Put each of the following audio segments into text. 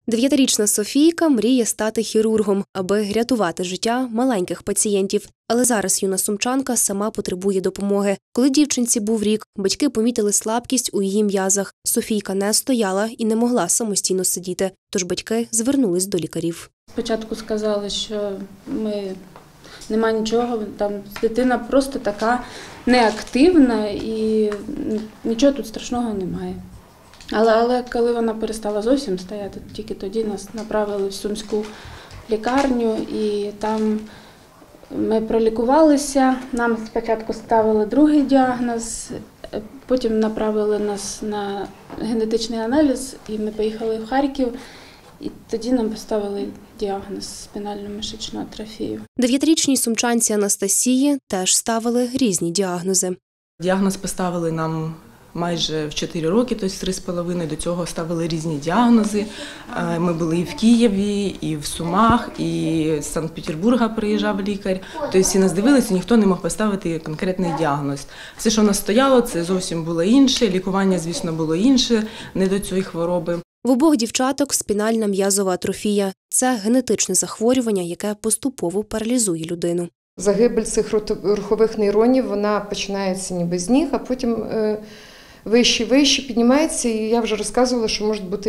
9-річна Софійка мріє стати хірургом, аби рятувати життя маленьких пацієнтів. Але зараз юна сумчанка сама потребує допомоги. Коли дівчинці був рік, батьки помітили слабкість у її м'язах. Софійка не стояла і не могла самостійно сидіти, тож батьки звернулись до лікарів. Спочатку сказали, що нема нічого, там дитина просто така неактивна і нічого тут страшного немає. Але коли вона перестала зовсім стояти, тільки тоді нас направили в Сумську лікарню і там ми пролікувалися. Нам спочатку ставили другий діагноз, потім направили нас на генетичний аналіз і ми поїхали в Харків. І тоді нам поставили діагноз спінальну мишечну атрофію. 9-річній сумчанці Анастасії теж ставили різні діагнози. Діагноз поставили нам майже в 4 роки, тобто 3,5. До цього ставили різні діагнози. Ми були і в Києві, і в Сумах, і з Санкт-Петербурга приїжджав лікар. Тобто всі нас дивилися, ніхто не мог поставити конкретний діагноз. Все, що у нас стояло, це зовсім було інше, лікування, звісно, було інше, не до цієї хвороби. В обох дівчаток спінальна м'язова атрофія – це генетичне захворювання, яке поступово паралізує людину. Загибель цих рухових нейронів, вона починається ніби з ніг, а потім вище піднімається, і я вже розказувала, що можуть бути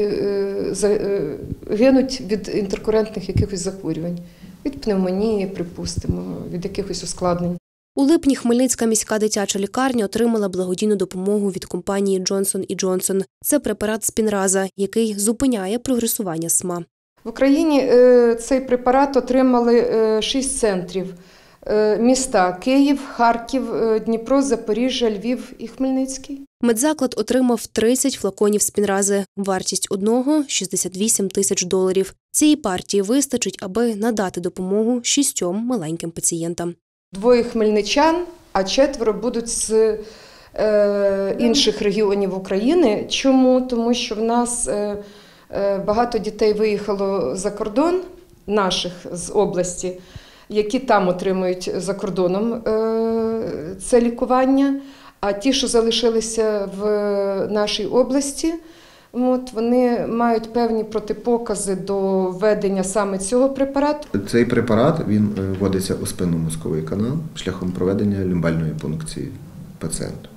гинуть від інтеркурентних якихось захворювань, від пневмонії, припустимо, від якихось ускладнень. У липні Хмельницька міська дитяча лікарня отримала благодійну допомогу від компанії Johnson & Johnson. Це препарат Спінраза, який зупиняє прогресування СМА. В Україні цей препарат отримали 6 центрів. Міста Київ, Харків, Дніпро, Запоріжжя, Львів і Хмельницький. Медзаклад отримав 30 флаконів Спінрази. Вартість одного – $68 тисяч. Цієї партії вистачить, аби надати допомогу 6 маленьким пацієнтам. 2 хмельничан, а 4 будуть з інших регіонів України. Чому? Тому що в нас багато дітей виїхало за кордон, наших з області, які там отримують за кордоном це лікування, а ті, що залишилися в нашій області, вони мають певні протипокази до введення саме цього препарату. Цей препарат він вводиться у спинномозковий канал шляхом проведення лімбальної пункції пацієнта.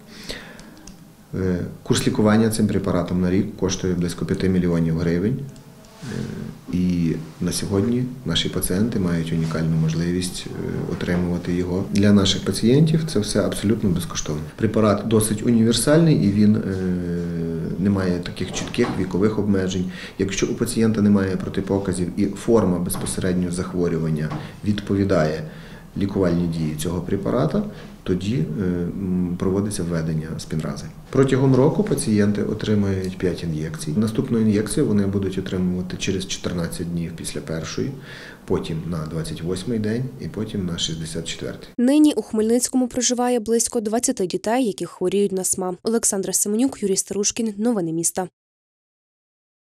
Курс лікування цим препаратом на рік коштує близько 5 мільйонів гривень. І на сьогодні наші пацієнти мають унікальну можливість отримувати його. Для наших пацієнтів це все абсолютно безкоштовно. Препарат досить універсальний і він не має таких чітких вікових обмежень. Якщо у пацієнта немає протипоказів і форма безпосередньо захворювання відповідає лікувальній дії цього препарата, тоді проводиться введення Спінрази. Протягом року пацієнти отримають 5 ін'єкцій. Наступну ін'єкцію вони будуть отримувати через 14 днів після першої, потім на 28-й день і потім на 64-й. Нині у Хмельницькому проживає близько 20 дітей, які хворіють на СМА. Олександра Семенюк, Юрій Старушкін. Новини міста.